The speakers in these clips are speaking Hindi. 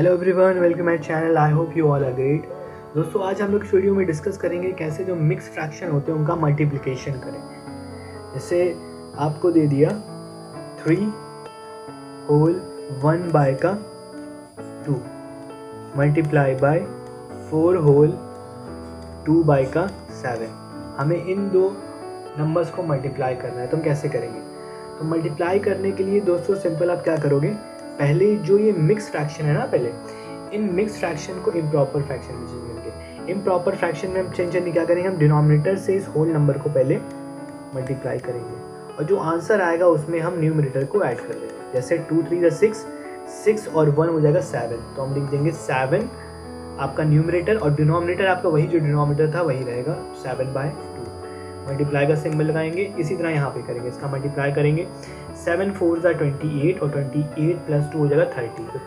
Hello everyone, welcome my channel. I hope you all are great. दोस्तों, आज हम लोग इस वीडियो में डिस्कस करेंगे कैसे जो मिक्स फ्रैक्शन होते हैं उनका मल्टीप्लिकेशन करें। जैसे आपको दे दिया 3 होल 1 बाय का 2 मल्टीप्लाई बाय 4 होल 2 बाय का 7। हमें इन दो नंबर्स को मल्टीप्लाई करना है, तो हम कैसे करेंगे? तो मल्टीप्लाई करने के लिए दोस्तों सिंपल आप क्या करोगे, पहले जो ये मिक्स फ्रैक्शन है ना, पहले इन मिक्स फ्रैक्शन को इम्प्रॉपर फ्रैक्शन में चेंज करेंगे। इम्प्रॉपर फ्रैक्शन में हम चेंज करने क्या करेंगे, हम डिनोमिनेटर से इस होल नंबर को पहले मल्टीप्लाई करेंगे और जो आंसर आएगा उसमें हम न्यूमरेटर को ऐड कर देंगे। जैसे 2 3 6, 6 और 1 हो जाएगा 7, तो हम लिख देंगे 7 आपका न्यूमरेटर और डिनोमिनेटर आपका वही जो डिनोमिनेटर था वही रहेगा 7/2। मल्टीप्लाई का सिंबल लगाएंगे, इसी तरह यहाँ पे करेंगे, इसका मल्टीप्लाई करेंगे। 7 4 ज़ा 28 और 28 प्लस 2 हो जाएगा 30, तो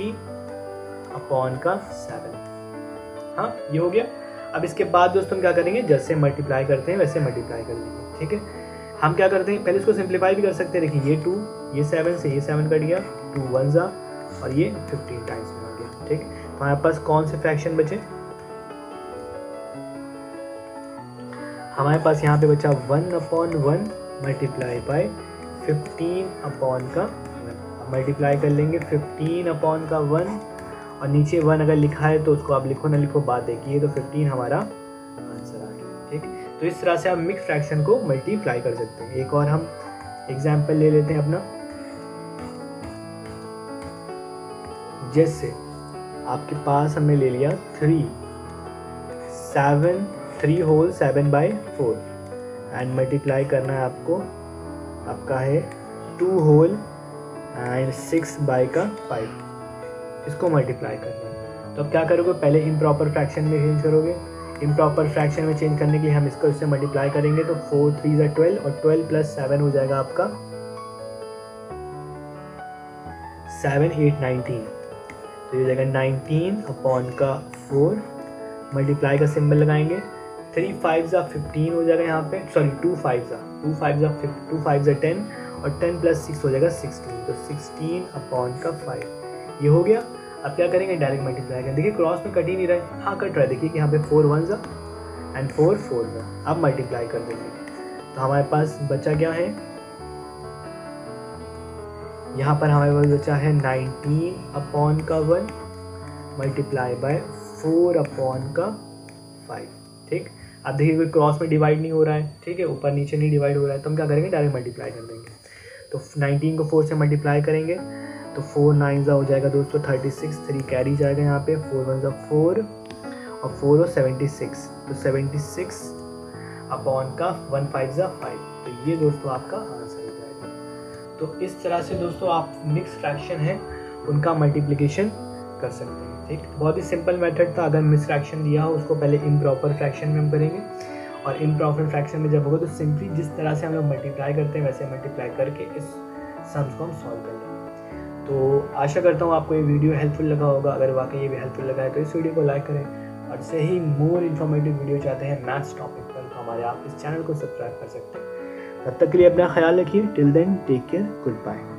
30/7। हाँ, ये हो गया। अब इसके बाद दोस्तों हम क्या करेंगे, जैसे मल्टीप्लाई करते हैं वैसे मल्टीप्लाई कर लेंगे। ठीक है, हम क्या करते हैं, पहले इसको सिंप्लीफाई भी कर सकते हैं। देखिए ये 2, ये 7 से ये 7 कट गया, 2 1 ज़ा और ये 15 टाइम्स में आ गया। ठीक है, तो हमारे पास कौन से फ्रैक्शन बचे? हमारे पास यहाँ पे बचा 1/1 मल्टीप्लाई बाय 15/1। मल्टीप्लाई कर लेंगे 15/1 और नीचे 1 अगर लिखा है तो उसको आप लिखो ना लिखो बात देखिए, तो 15 हमारा आंसर आ गया। ठीक, तो इस तरह से आप मिक्स फ्रैक्शन को मल्टीप्लाई कर सकते हैं। एक और हम एग्जाम्पल ले लेते हैं अपना। जैसे आपके पास हमने ले लिया 3 होल 7/4 एंड मल्टीप्लाई करना है आपको, आपका है 2 होल एंड 6/5, इसको मल्टीप्लाई करना है। तो अब क्या करोगे, पहले इम्प्रॉपर फ्रैक्शन में चेंज करोगे। इम्प्रॉपर फ्रैक्शन में चेंज करने के लिए हम इसको इससे मल्टीप्लाई करेंगे, तो 4 3 ज़ा 12 और 12 प्लस 7 हो जाएगा आपका 7 8 19, तो ये हो जाएगा 19/4। मल्टीप्लाई का सिंबल लगाएंगे, 3 5 ज़ा 15 हो जाएगा यहाँ पे, सॉरी 2 5 ज़ा 10 और 10 प्लस 6 हो जाएगा 16, तो 16/5 ये हो गया। अब क्या करेंगे, डायरेक्ट मल्टीप्लाई करें। देखिए क्रॉस में कट ही नहीं रहा है, हाँ कट रहा है। देखिए कि यहाँ पे 4 1 ज़ा एंड 4 4 ज़ा, अब मल्टीप्लाई कर देंगे तो हमारे पास बचा क्या है, यहाँ पर हमारे पास बचा है 19/1 मल्टीप्लाई बाय 4/5। ठीक, अब देखिए कोई क्रॉस में डिवाइड नहीं हो रहा है, ठीक है, ऊपर नीचे नहीं डिवाइड हो रहा है, तो हम क्या करेंगे, डायरेक्ट मल्टीप्लाई कर देंगे। तो 19 को 4 से मल्टीप्लाई करेंगे तो 4 9 ज़ा हो जाएगा दोस्तों 36, 3 कैरी जाएगा यहाँ पे, 4 1 ज़ा 4 और 4 और 76, तो 76/1 5 ज़ा 5, तो ये दोस्तों आपका आंसर हो जाएगा। तो इस तरह से दोस्तों आप मिक्स फ्रैक्शन है उनका मल्टीप्लिकेशन कर सकते हैं। ठीक, बहुत ही सिंपल मेथड था। अगर मिक्स फ्रैक्शन दिया हो उसको पहले इम्प्रॉपर फ्रैक्शन में हम करेंगे और इम्प्रॉपर फ्रैक्शन में जब होगा तो सिंपली जिस तरह से हम लोग मल्टीप्लाई करते हैं वैसे मल्टीप्लाई करके इस सम्स को हम सॉल्व कर लेंगे। तो आशा करता हूँ आपको ये वीडियो हेल्पफुल लगा होगा। अगर वाकई ये भी हेल्पफुल लगा है तो इस वीडियो को लाइक करें और ऐसे ही मोर इन्फॉर्मेटिव वीडियो चाहते हैं मैथ्स टॉपिक पर तो हमारे आप इस चैनल को सब्सक्राइब कर सकते हैं। तब तक के लिए अपना ख्याल रखिए। Till then take care, good bye.